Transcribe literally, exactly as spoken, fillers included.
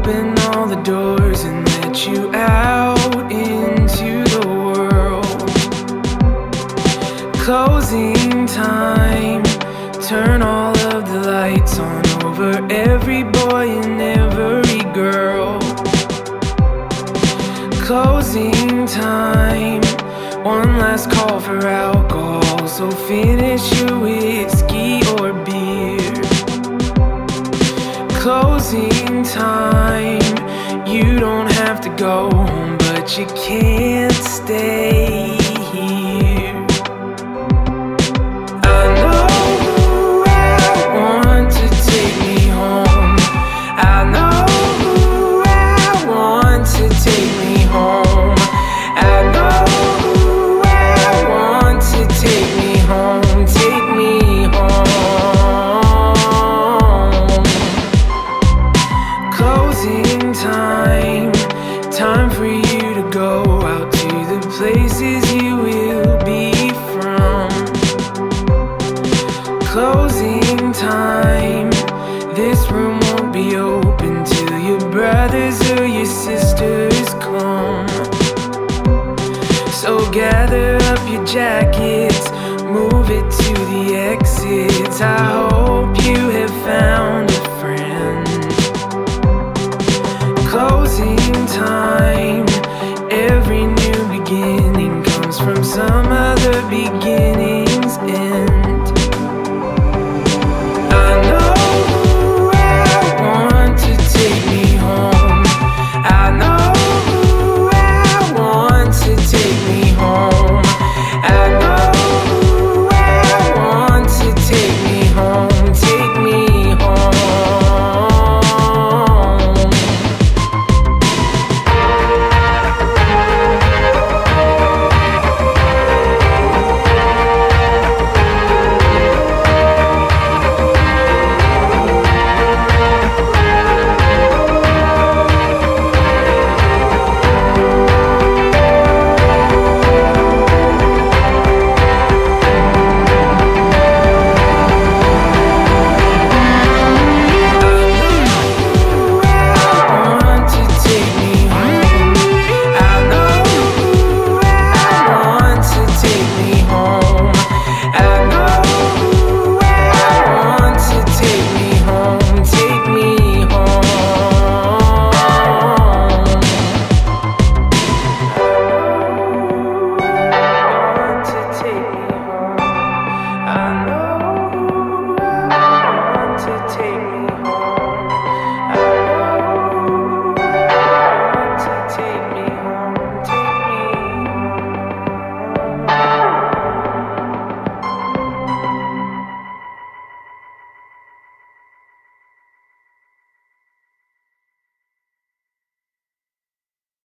open all the doors and let you out into the world. Closing time, turn all of the lights on over every boy and every girl. Closing time, one last call for alcohol, so finish your whiskey or beer. Closing time, you don't have to go home, but you can't stay here. I know I want to take me home. I know I want to take me home. I know I want to take me home, take me home. Closing time, time for you to go out to the places you will be from. Closing time, this room won't be open till your brothers or your sisters come. So gather up your jackets, move it to the exits. I hope you have found a friend. Closing time, every new beginning comes from some other beginning.